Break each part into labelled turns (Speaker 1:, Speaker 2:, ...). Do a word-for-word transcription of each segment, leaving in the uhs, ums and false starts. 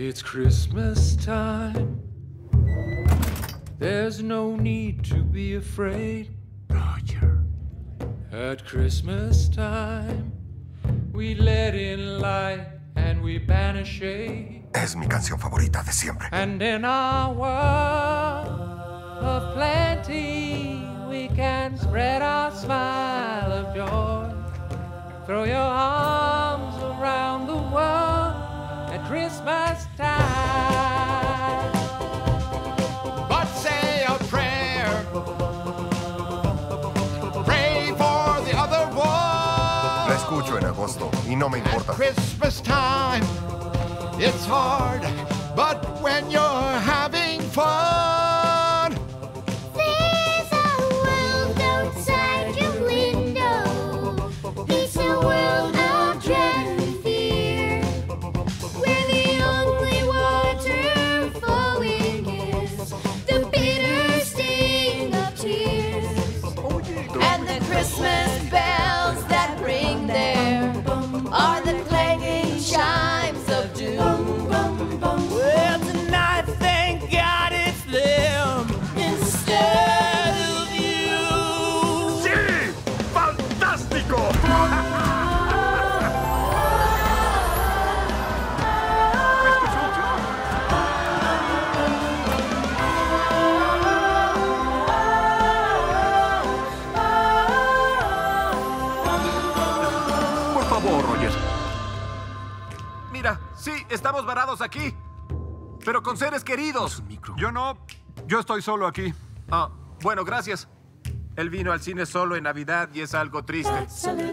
Speaker 1: It's Christmas time. There's no need to be afraid, Roger. At Christmas time, we let in light and we banish shade.
Speaker 2: Es mi canción favorita de siempre.
Speaker 1: And in our world of plenty, we can spread our smile of joy. Throw your arms around the world at Christmas time.
Speaker 3: But say a prayer. Pray for the other world.
Speaker 2: La escucho en agosto y no me importa.
Speaker 3: At Christmas time, it's hard, but when you're having fun,
Speaker 4: there's a world outside your window. It's a world of dread and fear, where the only water flowing is the bitter sting of tears.
Speaker 5: And the Christmas bells that ring there are the clanging chimes of doom. Well, tonight, thank God it's them instead of you.
Speaker 2: ¡Sí! ¡Fantástico!
Speaker 6: Por favor, Roger. Mira, sí, estamos varados aquí, pero con seres queridos.
Speaker 7: Yo no. Yo estoy solo aquí.
Speaker 6: Ah, bueno, gracias. Él vino al cine solo en Navidad y es algo triste.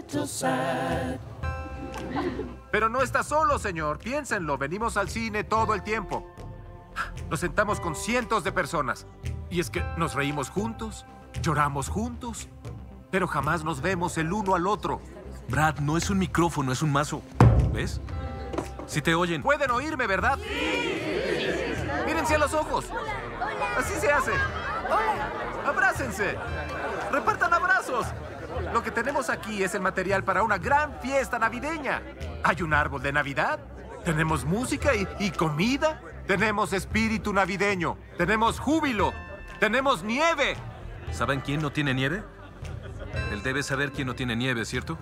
Speaker 6: Pero no está solo, señor. Piénsenlo, venimos al cine todo el tiempo. Nos sentamos con cientos de personas. Y es que nos reímos juntos, lloramos juntos, pero jamás nos vemos el uno al otro.
Speaker 8: Brad, no es un micrófono, es un mazo. ¿Ves? Si te oyen.
Speaker 6: Pueden oírme, ¿verdad? Sí. Mírense a los ojos. Así se hace. Abrácense. Repartan abrazos. Lo que tenemos aquí es el material para una gran fiesta navideña. Hay un árbol de Navidad. Tenemos música y, y comida. Tenemos espíritu navideño. Tenemos júbilo. Tenemos nieve.
Speaker 8: ¿Saben quién no tiene nieve? Él debe saber quién no tiene nieve, ¿cierto?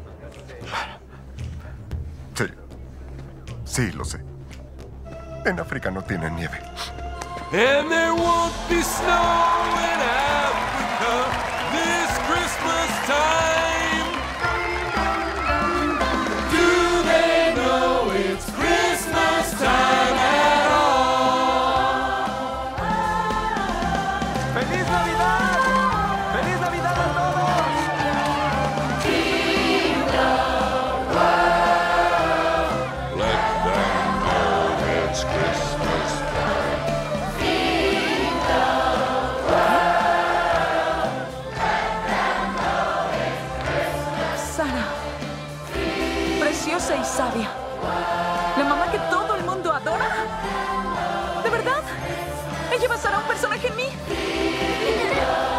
Speaker 2: Sí. Sí, lo sé. En África no tienen nieve.
Speaker 1: And there won't be snow in Africa this Christmas time. Do they know it's Christmas time at all?
Speaker 6: ¡Feliz Navidad! ¡Feliz Navidad a todos!
Speaker 9: Sara, preciosa y sabia. La mamá que todo el mundo adora. ¿De verdad? ¿Ella basará un personaje en mí?